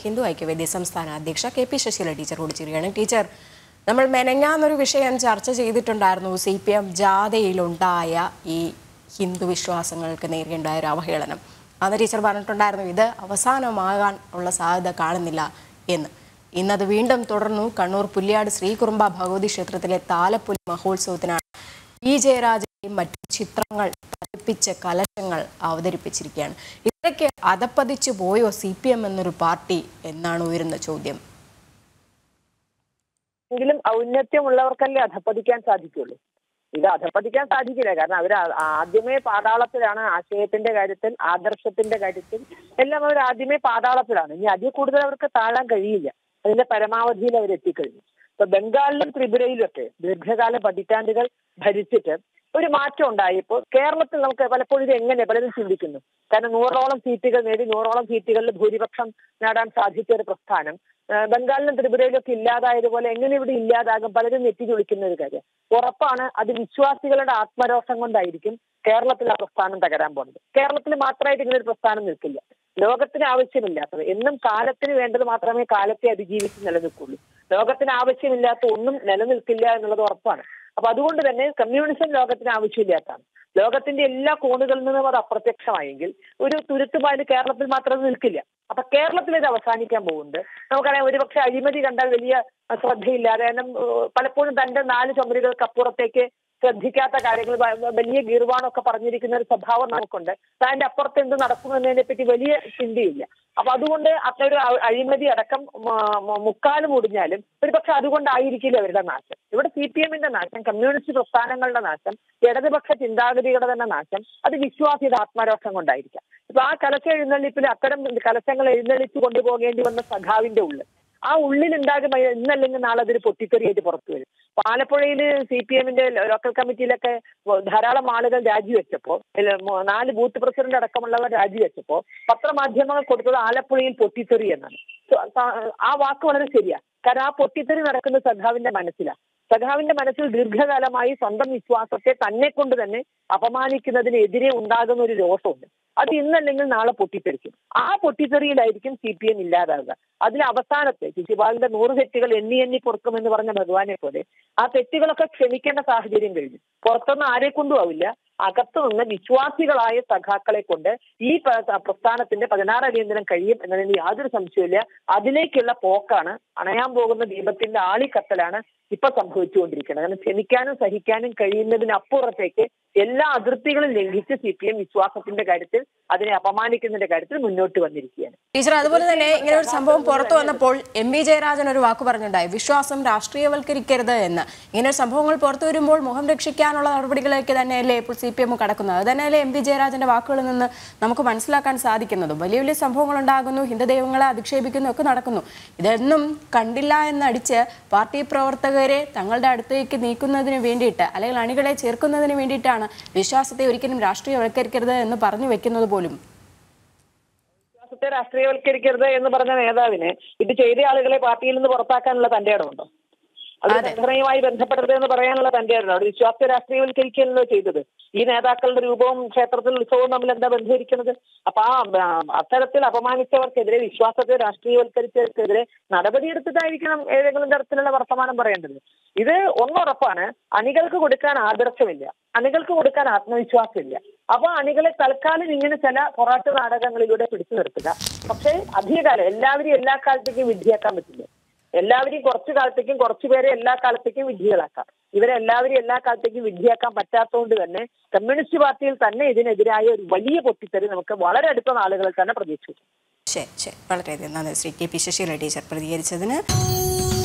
ഹിന്ദു ഐക്യവേദി സംസ്ഥാന അധ്യക്ഷ K P. Sasikala teacher കൂടി ചേരുകയാണ്. ടീച്ചർ, നമ്മൾ മെനങ്ങാന്നൊരു വിഷയം ചർച്ച ചെയ്തിട്ടുണ്ടായിരുന്നു. CPM ജാഥയിലുണ്ടായ ഈ ഹിന്ദു വിശ്വാസങ്ങൾക്ക് നേരിടേണ്ടായ ഒരു അവഹേളനം. അന്ന് ടീച്ചർ പറഞ്ഞിട്ടുണ്ടായിരുന്നു ഇത് അവസാനമാകാൻ ഉള്ള സാധ്യത കാണുന്നില്ല എന്ന്. ഇന്നത് വീണ്ടും തുടർന്നു. കണ്ണൂർ പുല്യാട് ശ്രീകുറുമ്പ ഭഗവതി ക്ഷേത്രത്തിലെ താലപ്പൊലി മഹോത്സവത്തിനാണ് പി ജയരാജന്റെയും മറ്റു ചിത്രങ്ങൾ പതിപ്പിച്ച കലശങ്ങൾ അവതരിപ്പിച്ചിരിക്കുകയാണ്. ഇതൊക്കെ അധപ്പതിച്ചു പോയോ CPM എന്നൊരു പാർട്ടി എന്നാണ് ഉയരുന്ന ചോദ്യം. എങ്കിലും ഔന്നത്യമുള്ളവർക്കല്ലേ അധപ്പതിക്കാൻ സാധിക്കുള്ളൂ. ഇത് അധപ്പതിക്കാൻ സാധിക്കില്ല. കാരണം അവർ ആദ്യമേ പാതാളത്തിലാണ്. ആശയത്തിന്റെ കാര്യത്തിൽ, ആദർശത്തിന്റെ കാര്യത്തിൽ എല്ലാം അവർ ആദ്യമേ പാതാളത്തിലാണ്. ഇനി അതിൽ കൂടുതൽ അവർക്ക് താഴാൻ കഴിയില്ല. അതിന്റെ പരമാവധിയിൽ അവർ എത്തിക്കഴിഞ്ഞു. ഇപ്പൊ ബംഗാളിലും ത്രിപുരയിലും ഒക്കെ ദീർഘകാല പതിറ്റാണ്ടുകൾ ഭരിച്ചിട്ട് ഒരു മാറ്റം ഉണ്ടായപ്പോൾ കേരളത്തിൽ നമുക്ക് പലപ്പോഴും ഇത് എങ്ങനെ പലരും ചിന്തിക്കുന്നു. കാരണം 100ഓളം സീറ്റുകൾ നേടി 100ഓളം സീറ്റുകളിൽ ഭൂരിപക്ഷം നേടാൻ സാധിച്ച ഒരു പ്രസ്ഥാനം ബംഗാളിലും ത്രിപുരയിലും ഒക്കെ ഇല്ലാതായതുപോലെ എങ്ങനെ ഇവിടെ ഇല്ലാതാകും പലരും നെറ്റിചൊളിക്കുന്ന ഒരു കാര്യം. ഉറപ്പാണ് അത് വിശ്വാസികളുടെ ആത്മരോഷം കൊണ്ടായിരിക്കും കേരളത്തിൽ ആ പ്രസ്ഥാനം തകരാൻ പോകുന്നത്. കേരളത്തിൽ മാത്രമായിട്ട് ഇങ്ങനെ ഒരു പ്രസ്ഥാനം നിൽക്കില്ല. ലോകത്തിന് ആവശ്യമില്ലാത്തത് എന്നും കാലത്തിന് വേണ്ടത് മാത്രമേ കാലത്തെ അതിജീവിച്ച് നിലനിൽക്കുള്ളൂ. ലോകത്തിന് ആവശ്യമില്ലാത്ത ഒന്നും നിലനിൽക്കില്ല എന്നുള്ളത് ഉറപ്പാണ്. അപ്പൊ അതുകൊണ്ട് തന്നെ കമ്മ്യൂണിസം ലോകത്തിന് ആവശ്യമില്ലാത്തതാണ്. ലോകത്തിന്റെ എല്ലാ കോണുകളിൽ നിന്നും അത് അപ്രത്യക്ഷമായെങ്കിൽ ഒരു തുരുത്തുപാല് കേരളത്തിൽ മാത്രം നിൽക്കില്ല. അപ്പൊ കേരളത്തിൽ ഇത് അവസാനിക്കാൻ പോകുന്നുണ്ട്. നമുക്കറിയാം, ഒരുപക്ഷെ അഴിമതി കണ്ടാൽ വലിയ ശ്രദ്ധയില്ലാതെ പലപ്പോഴും തന്റെ 4 ചുമരുകൾക്ക് അപ്പുറത്തേക്ക് ശ്രദ്ധിക്കാത്ത കാര്യങ്ങൾ വലിയ ഗീർവാണമൊക്കെ പറഞ്ഞിരിക്കുന്ന ഒരു സ്വഭാവം നമുക്കുണ്ട്. അതിന്റെ അപ്പുറത്ത് എന്ത് നടക്കുമെന്നതിനെ പറ്റി വലിയ ചിന്തയില്ല. അപ്പൊ അതുകൊണ്ട് അത്തരം അഴിമതി അടക്കം മുക്കാൽ മുടിഞ്ഞാലും ഒരുപക്ഷെ അതുകൊണ്ടായിരിക്കില്ല അവരുടെ നാശം. ഇവിടെ CPMന്റെ നാശം, കമ്മ്യൂണിസ്റ്റ് പ്രസ്ഥാനങ്ങളുടെ നാശം, ഇടതുപക്ഷ ചിന്താഗതികളുടെ തന്നെ നാശം അത് വിശ്വാസിയുടെ ആത്മരോഷം കൊണ്ടായിരിക്കാം. ഇപ്പൊ ആ കലശ എഴുന്നള്ളിപ്പിൽ അത്തരം കലശങ്ങൾ എഴുന്നള്ളിച്ചു കൊണ്ടുപോകേണ്ടി വന്ന സഖാവിന്റെ ഉള്ളിൽ ആ ഉള്ളിലുണ്ടാകും ഇന്നല്ലെങ്കിൽ നാളെ അതൊരു പൊട്ടിത്തെറിയായിട്ട് പുറത്തു വരും. ആലപ്പുഴയിൽ CPMന്റെ ലോക്കൽ കമ്മിറ്റിയിലൊക്കെ ധാരാളം ആളുകൾ രാജിവെച്ചപ്പോൾ 4 ബൂത്ത് പ്രസിഡന്റ് അടക്കമുള്ളവർ രാജിവെച്ചപ്പോൾ പത്രമാധ്യമങ്ങൾ കൊടുത്തത് ആലപ്പുഴയിൽ പൊട്ടിത്തെറി എന്നാണ്. ആ വാക്ക് വളരെ ശരിയാ. കാരണം ആ പൊട്ടിത്തെറി നടക്കുന്ന സഖാവിന്റെ മനസ്സിലാണ്. സഖാവിന്റെ മനസ്സിൽ ദീർഘകാലമായി സ്വന്തം വിശ്വാസത്തെ തന്നെ കൊണ്ട് തന്നെ അപമാനിക്കുന്നതിനെതിരെ ഉണ്ടാകുന്ന ഒരു രോഷമുണ്ട്. അത് ഇന്നല്ലെങ്കിൽ നാളെ പൊട്ടിത്തെറിക്കും. ആ പൊട്ടിത്തെറിയിലായിരിക്കും CPM ഇല്ലാതാകുക. അതിൽ അവസാനത്തെ ശിശുപാലിന്റെ 100 തെറ്റുകൾ എണ്ണി പൊറുക്കുമെന്ന് പറഞ്ഞ ഭഗവാനെ പോലെ ആ തെറ്റുകളൊക്കെ ക്ഷമിക്കേണ്ട സാഹചര്യം കഴിഞ്ഞു. പുറത്തൊന്നും ആരെ കൊണ്ടും ആവില്ല. അകത്തു നിന്ന് വിശ്വാസികളായ സഖാക്കളെ കൊണ്ട് ഈ പ്രസ്ഥാനത്തിന്റെ 16 അടിയന്തരം കഴിയും എന്നതിന് യാതൊരു സംശയമില്ല. അതിലേക്കുള്ള പോക്കാണ്, അണയാൻ പോകുന്ന ദീപത്തിന്റെ ആളിക്കത്തലാണ് ഇപ്പൊ സംഭവിച്ചുകൊണ്ടിരിക്കുന്നത്. കാരണം ക്ഷമിക്കാനും സഹിക്കാനും കഴിയുന്നതിനപ്പുറത്തേക്ക് എല്ലാ അതിർത്തികളും ലംഘിച്ച് CPM വിശ്വാസത്തിന്റെ കാര്യത്തിൽ, അതിനെ അപമാനിക്കുന്നതിന്റെ കാര്യത്തിൽ മുന്നോട്ട് വന്നിരിക്കുകയാണ്. ടീച്ചർ, അതുപോലെ തന്നെ ഇങ്ങനെ ഒരു സംഭവം പുറത്തു വന്നപ്പോൾ MV ജയരാജൻ ഒരു വാക്ക് പറഞ്ഞിട്ടുണ്ടായി, വിശ്വാസം രാഷ്ട്രീയവൽക്കരിക്കരുത് എന്ന്. ഇങ്ങനെ സംഭവങ്ങൾ പുറത്തു വരുമ്പോൾ മുഖം രക്ഷിക്കാനുള്ള നടപടികളിലേക്ക് തന്നെയല്ലേ ഇപ്പോൾ CPM കടക്കുന്നത്. അത് തന്നെയല്ലേ MV ജയരാജന്റെ വാക്കുകളിൽ നിന്ന് നമുക്ക് മനസ്സിലാക്കാൻ സാധിക്കുന്നതും. വലിയ വലിയ സംഭവങ്ങൾ ഉണ്ടാകുന്നു, ഹിന്ദു ദൈവങ്ങളെ അധിക്ഷേപിക്കുന്നു ഒക്കെ നടക്കുന്നു. ഇതൊന്നും കണ്ടില്ല എന്നടിച്ച് പാർട്ടി പ്രവർത്തകരെ തങ്ങളുടെ അടുത്തേക്ക് നീക്കുന്നതിന് വേണ്ടിയിട്ട്, അല്ലെങ്കിൽ അണികളെ ചേർക്കുന്നതിന് വേണ്ടിയിട്ടാണ് വിശ്വാസത്തെ ഒരിക്കലും രാഷ്ട്രീയവൽക്കരിക്കരുത് എന്ന് പറഞ്ഞു വെക്കുന്നത് പോലും. വിശ്വാസത്തെ രാഷ്ട്രീയവൽക്കരിക്കരുത് എന്ന് പറഞ്ഞ നേതാവിന് ഇത് ചെയ്ത ആളുകളെ പാർട്ടിയിൽ നിന്ന് പുറത്താക്കാനുള്ള തന്റെ ഇടമുണ്ടോ? അത് സംഘടനയുമായി ബന്ധപ്പെട്ടത് എന്ന് പറയാനുള്ള തന്റെ ഇടം. അവിടെ വിശ്വാസത്തെ രാഷ്ട്രീയവൽക്കരിക്കലല്ലോ ചെയ്തത്. ഈ നേതാക്കളുടെ രൂപവും ക്ഷേത്രത്തിൽ ഉത്സവവും തമ്മിൽ എന്താ ബന്ധമിരിക്കുന്നത്? അപ്പൊ അത്തരത്തിൽ അപമാനിച്ചവർക്കെതിരെ, വിശ്വാസത്തെ രാഷ്ട്രീയവൽക്കരിച്ചവർക്കെതിരെ നടപടിയെടുത്തിട്ടായിരിക്കണം ഏതെങ്കിലും തരത്തിലുള്ള വർത്തമാനം പറയേണ്ടത്. ഇത് ഒന്നുറപ്പാണ്, അണികൾക്ക് കൊടുക്കാൻ ആദർശമില്ല, അണികൾക്ക് കൊടുക്കാൻ ആത്മവിശ്വാസമില്ല. അപ്പൊ അണികളെ തൽക്കാലം ഇങ്ങനെ ചില പൊറാട്ട് നാടകങ്ങളിലൂടെ പിടിച്ചു നിർത്തുക. പക്ഷേ അധികകാലം എല്ലാവരും എല്ലാ കാലത്തേക്കും വിഡ്ഢിയാക്കാൻ പറ്റില്ല. എല്ലാവരെയും കുറച്ചു കാലത്തേക്കും, കുറച്ചുപേരെ എല്ലാ കാലത്തേക്കും വിഡ്ഢികളാക്കാം. ഇവരെ എല്ലാവരും എല്ലാ കാലത്തേക്കും വിഡ്ഢിയാക്കാൻ പറ്റാത്തതുകൊണ്ട് തന്നെ കമ്മ്യൂണിസ്റ്റ് പാർട്ടിയിൽ തന്നെ ഇതിനെതിരായ ഒരു വലിയ പൊട്ടിത്തെറി നമുക്ക് വളരെ അടുത്ത നാളുകളിൽ തന്നെ പ്രതീക്ഷിച്ചു. ശരി, വളരെയധികം നന്ദി ശ്രീ കെ.പി. ശശികല ടീച്ചർ പ്രതികരിച്ചതിന്.